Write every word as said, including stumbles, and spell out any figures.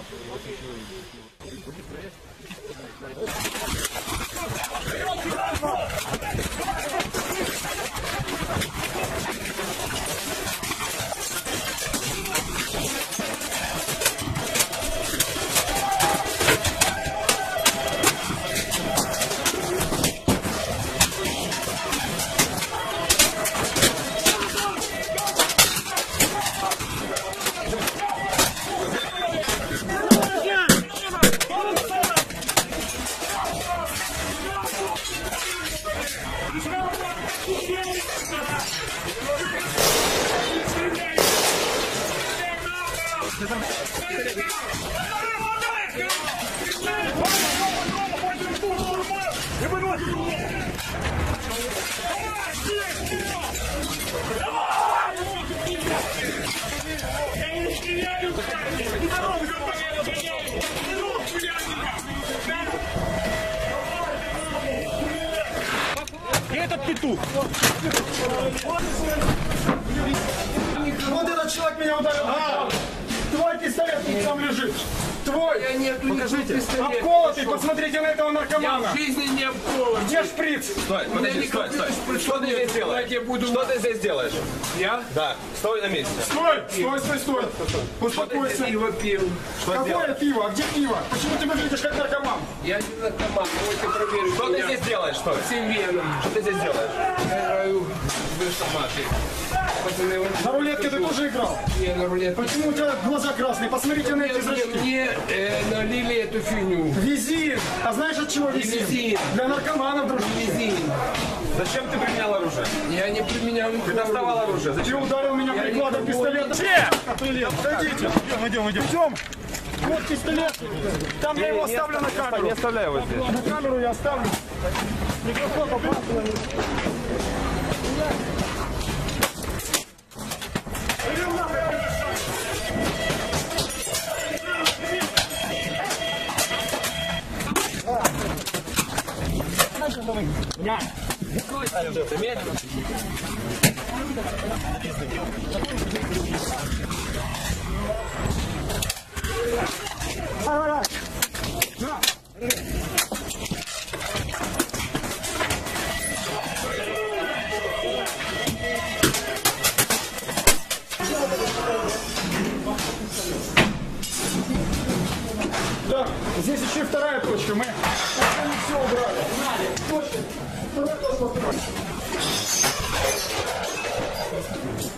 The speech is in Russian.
Этот петух. Вот этот человек меня ударил. А, твой пистолет там лежит. Твой. Я не Покажите. Обколотый. Посмотрите на этого наркомана. Я в жизни не обколот. Где шприц? Стой, подожди, стой, стой. Что ты здесь делаешь? Я буду... Что ты здесь делаешь? Я? Да, стой на месте. Стой, стой, стой, стой. Успокойся. Пиво пил. Какое пиво? А где пиво? Почему ты выглядишь как наркоман? Я не наркоман. Давайте проверим. Что ты здесь делаешь? Стой. Всем веном. Что ты здесь делаешь? Я играю в автоматы. Пацаны, вот На рулетке ты тоже играл? не на рулетке. Почему у тебя глаза красные? Посмотрите на эти зрачки. Мне э, налили эту фигню. Визин. А знаешь, от чего визин? Визин. Для наркоманов, дружище. Визин. Зачем ты применял оружие? Я не применял. Ты доставал оружие. Ты Зачем? ударил меня прикладом пистолета. Че? Подойдите. Идем, идем, идем. Идем. Вот пистолет. Там я его оставлю на камеру. Не оставляй его здесь. На камеру я оставлю. Микрофон попался на него. Да, здесь еще и вторая точка. Мы все убрали. Точка. Вторая точка.